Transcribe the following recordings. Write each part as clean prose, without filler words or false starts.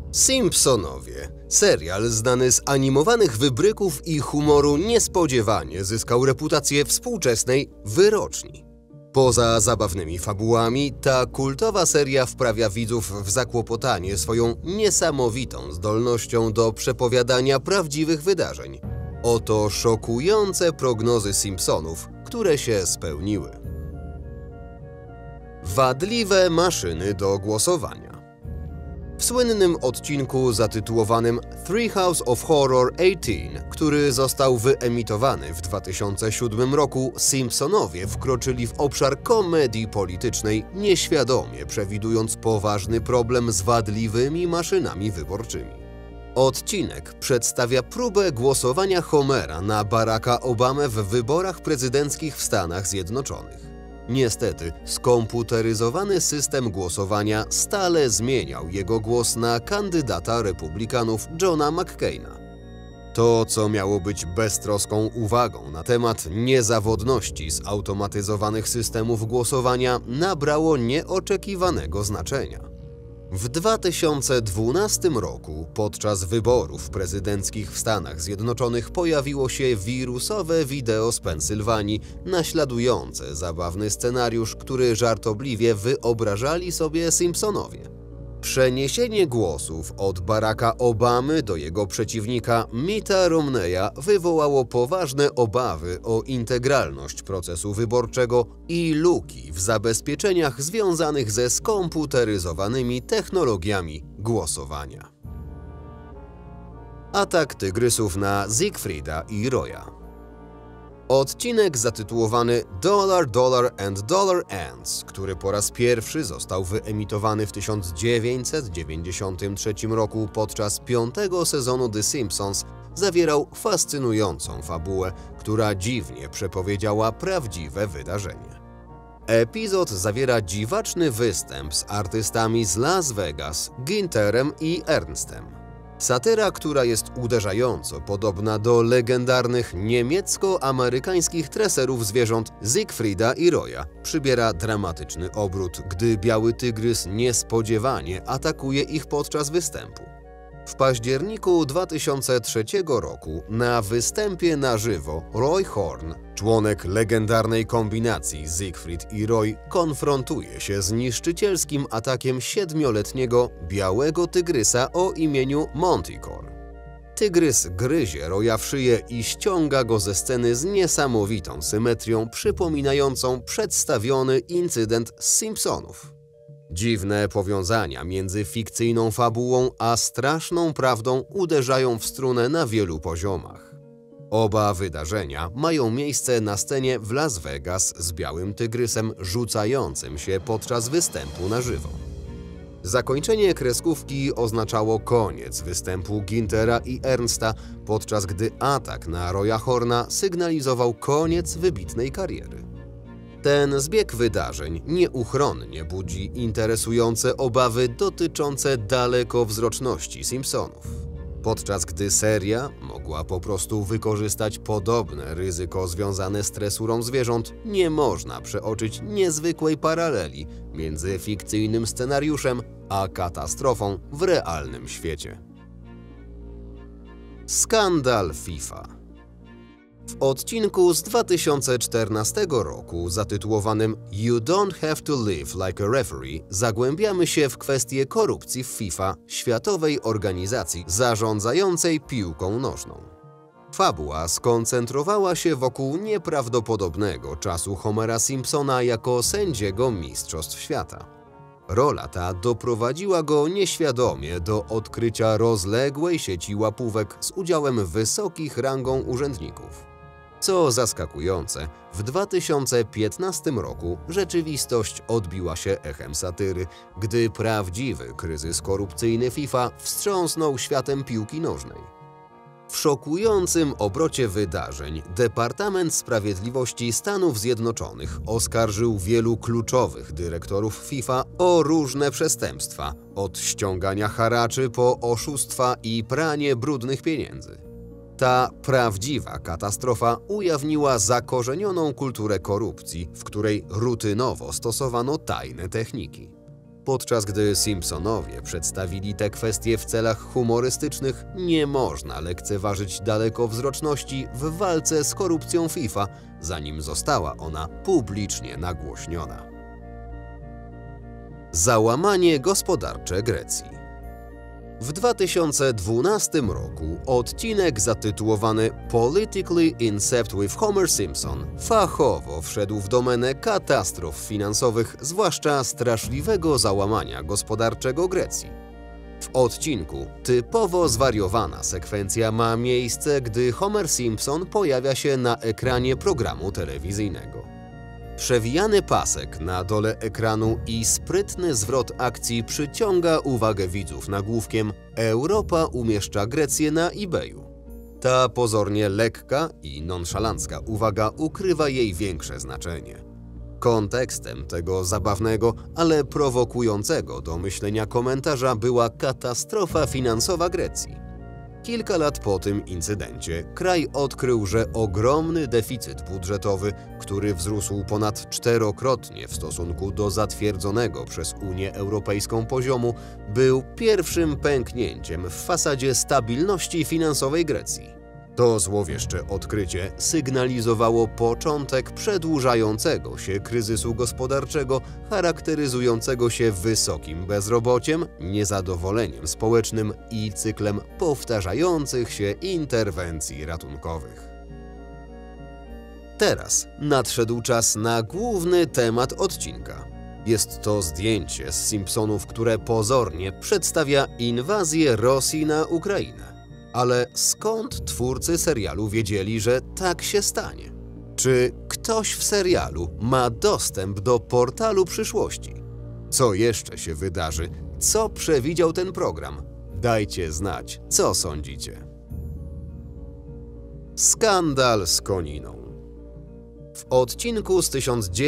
Simpsonowie. Serial znany z animowanych wybryków i humoru niespodziewanie zyskał reputację współczesnej wyroczni. Poza zabawnymi fabułami, ta kultowa seria wprawia widzów w zakłopotanie swoją niesamowitą zdolnością do przepowiadania prawdziwych wydarzeń. Oto szokujące prognozy Simpsonów, które się spełniły. Wadliwe maszyny do głosowania. W słynnym odcinku zatytułowanym Treehouse of Horror 18, który został wyemitowany w 2007 roku, Simpsonowie wkroczyli w obszar komedii politycznej, nieświadomie przewidując poważny problem z wadliwymi maszynami wyborczymi. Odcinek przedstawia próbę głosowania Homera na Baracka Obamę w wyborach prezydenckich w Stanach Zjednoczonych. Niestety, skomputeryzowany system głosowania stale zmieniał jego głos na kandydata republikanów Johna McCaina. To, co miało być beztroską uwagą na temat niezawodności zautomatyzowanych systemów głosowania, nabrało nieoczekiwanego znaczenia. W 2012 roku podczas wyborów prezydenckich w Stanach Zjednoczonych pojawiło się wirusowe wideo z Pensylwanii naśladujące zabawny scenariusz, który żartobliwie wyobrażali sobie Simpsonowie. Przeniesienie głosów od Baracka Obamy do jego przeciwnika Mitta Romneya wywołało poważne obawy o integralność procesu wyborczego i luki w zabezpieczeniach związanych ze skomputeryzowanymi technologiami głosowania. Atak tygrysów na Siegfrieda i Roya. Odcinek zatytułowany Dollar and Dollar Ants, który po raz pierwszy został wyemitowany w 1993 roku podczas 5. sezonu The Simpsons, zawierał fascynującą fabułę, która dziwnie przepowiedziała prawdziwe wydarzenie. Epizod zawiera dziwaczny występ z artystami z Las Vegas, Ginterem i Ernstem. Satyra, która jest uderzająco podobna do legendarnych niemiecko-amerykańskich treserów zwierząt Siegfrieda i Roya, przybiera dramatyczny obrót, gdy biały tygrys niespodziewanie atakuje ich podczas występu. W październiku 2003 roku na występie na żywo Roy Horn, członek legendarnej kombinacji Siegfried i Roy, konfrontuje się z niszczycielskim atakiem 7-letniego białego tygrysa o imieniu Manticore. Tygrys gryzie Roya w szyję i ściąga go ze sceny z niesamowitą symetrią przypominającą przedstawiony incydent z Simpsonów. Dziwne powiązania między fikcyjną fabułą a straszną prawdą uderzają w strunę na wielu poziomach. Oba wydarzenia mają miejsce na scenie w Las Vegas z białym tygrysem rzucającym się podczas występu na żywo. Zakończenie kreskówki oznaczało koniec występu Gintera i Ernsta, podczas gdy atak na Roya Horna sygnalizował koniec wybitnej kariery. Ten zbieg wydarzeń nieuchronnie budzi interesujące obawy dotyczące dalekowzroczności Simpsonów. Podczas gdy seria mogła po prostu wykorzystać podobne ryzyko związane z tresurą zwierząt, nie można przeoczyć niezwykłej paraleli między fikcyjnym scenariuszem a katastrofą w realnym świecie. Skandal FIFA. W odcinku z 2014 roku zatytułowanym You Don't Have to Live Like a Referee zagłębiamy się w kwestię korupcji w FIFA, światowej organizacji zarządzającej piłką nożną. Fabuła skoncentrowała się wokół nieprawdopodobnego czasu Homera Simpsona jako sędziego Mistrzostw Świata. Rola ta doprowadziła go nieświadomie do odkrycia rozległej sieci łapówek z udziałem wysokich rangą urzędników. Co zaskakujące, w 2015 roku rzeczywistość odbiła się echem satyry, gdy prawdziwy kryzys korupcyjny FIFA wstrząsnął światem piłki nożnej. W szokującym obrocie wydarzeń Departament Sprawiedliwości Stanów Zjednoczonych oskarżył wielu kluczowych dyrektorów FIFA o różne przestępstwa, od ściągania haraczy po oszustwa i pranie brudnych pieniędzy. Ta prawdziwa katastrofa ujawniła zakorzenioną kulturę korupcji, w której rutynowo stosowano tajne techniki. Podczas gdy Simpsonowie przedstawili te kwestie w celach humorystycznych, nie można lekceważyć dalekowzroczności w walce z korupcją FIFA, zanim została ona publicznie nagłośniona. Załamanie gospodarcze Grecji. W 2012 roku odcinek zatytułowany Politically Incept with Homer Simpson fachowo wszedł w domenę katastrof finansowych, zwłaszcza straszliwego załamania gospodarczego Grecji. W odcinku typowo zwariowana sekwencja ma miejsce, gdy Homer Simpson pojawia się na ekranie programu telewizyjnego. Przewijany pasek na dole ekranu i sprytny zwrot akcji przyciąga uwagę widzów nagłówkiem „Europa umieszcza Grecję na eBayu”. Ta pozornie lekka i nonszalancka uwaga ukrywa jej większe znaczenie. Kontekstem tego zabawnego, ale prowokującego do myślenia komentarza była katastrofa finansowa Grecji. Kilka lat po tym incydencie kraj odkrył, że ogromny deficyt budżetowy, który wzrósł ponad czterokrotnie w stosunku do zatwierdzonego przez Unię Europejską poziomu, był pierwszym pęknięciem w fasadzie stabilności finansowej Grecji. To złowieszcze odkrycie sygnalizowało początek przedłużającego się kryzysu gospodarczego, charakteryzującego się wysokim bezrobociem, niezadowoleniem społecznym i cyklem powtarzających się interwencji ratunkowych. Teraz nadszedł czas na główny temat odcinka. Jest to zdjęcie z Simpsonów, które pozornie przedstawia inwazję Rosji na Ukrainę. Ale skąd twórcy serialu wiedzieli, że tak się stanie? Czy ktoś w serialu ma dostęp do portalu przyszłości? Co jeszcze się wydarzy? Co przewidział ten program? Dajcie znać, co sądzicie. Skandal z koniną. W odcinku z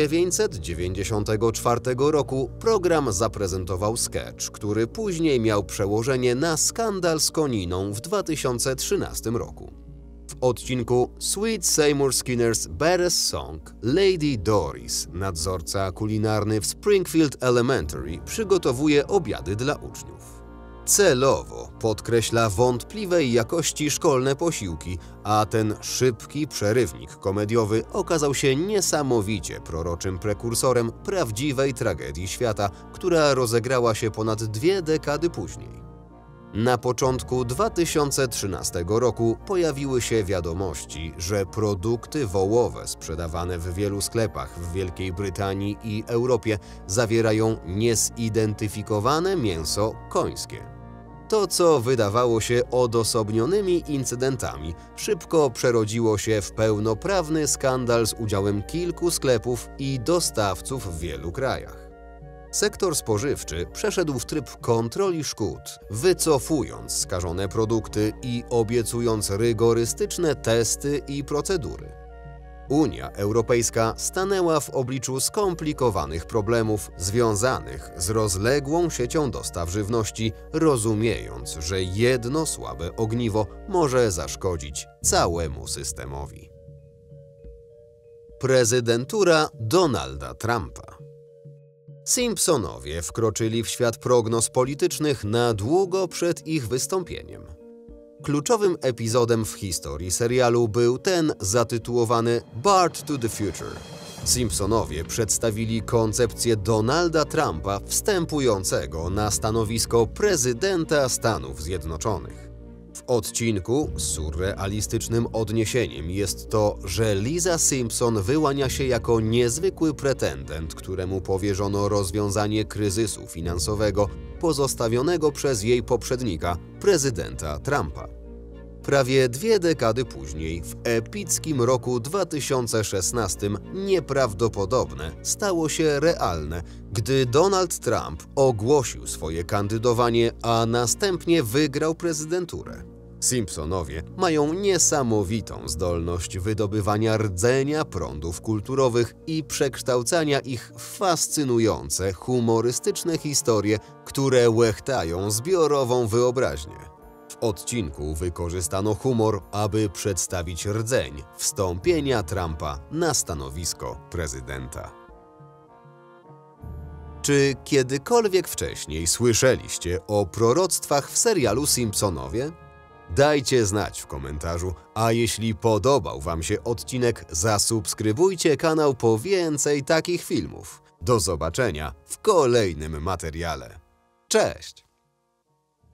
1994 roku program zaprezentował sketch, który później miał przełożenie na skandal z koniną w 2013 roku. W odcinku Sweet Seymour Skinner's Baddest Song Lady Doris, nadzorca kulinarny w Springfield Elementary, przygotowuje obiady dla uczniów. Celowo podkreśla wątpliwej jakości szkolne posiłki, a ten szybki przerywnik komediowy okazał się niesamowicie proroczym prekursorem prawdziwej tragedii świata, która rozegrała się ponad 2 dekady później. Na początku 2013 roku pojawiły się wiadomości, że produkty wołowe sprzedawane w wielu sklepach w Wielkiej Brytanii i Europie zawierają niezidentyfikowane mięso końskie. To, co wydawało się odosobnionymi incydentami, szybko przerodziło się w pełnoprawny skandal z udziałem kilku sklepów i dostawców w wielu krajach. Sektor spożywczy przeszedł w tryb kontroli szkód, wycofując skażone produkty i obiecując rygorystyczne testy i procedury. Unia Europejska stanęła w obliczu skomplikowanych problemów związanych z rozległą siecią dostaw żywności, rozumiejąc, że jedno słabe ogniwo może zaszkodzić całemu systemowi. Prezydentura Donalda Trumpa. Simpsonowie wkroczyli w świat prognoz politycznych na długo przed ich wystąpieniem. Kluczowym epizodem w historii serialu był ten zatytułowany Bart to the Future. Simpsonowie przedstawili koncepcję Donalda Trumpa wstępującego na stanowisko prezydenta Stanów Zjednoczonych. W odcinku z surrealistycznym odniesieniem jest to, że Lisa Simpson wyłania się jako niezwykły pretendent, któremu powierzono rozwiązanie kryzysu finansowego pozostawionego przez jej poprzednika, prezydenta Trumpa. Prawie 2 dekady później, w epickim roku 2016, nieprawdopodobne stało się realne, gdy Donald Trump ogłosił swoje kandydowanie, a następnie wygrał prezydenturę. Simpsonowie mają niesamowitą zdolność wydobywania rdzenia prądów kulturowych i przekształcania ich w fascynujące, humorystyczne historie, które łechtają zbiorową wyobraźnię. W odcinku wykorzystano humor, aby przedstawić rdzeń wstąpienia Trumpa na stanowisko prezydenta. Czy kiedykolwiek wcześniej słyszeliście o proroctwach w serialu Simpsonowie? Dajcie znać w komentarzu, a jeśli podobał Wam się odcinek, zasubskrybujcie kanał po więcej takich filmów. Do zobaczenia w kolejnym materiale. Cześć!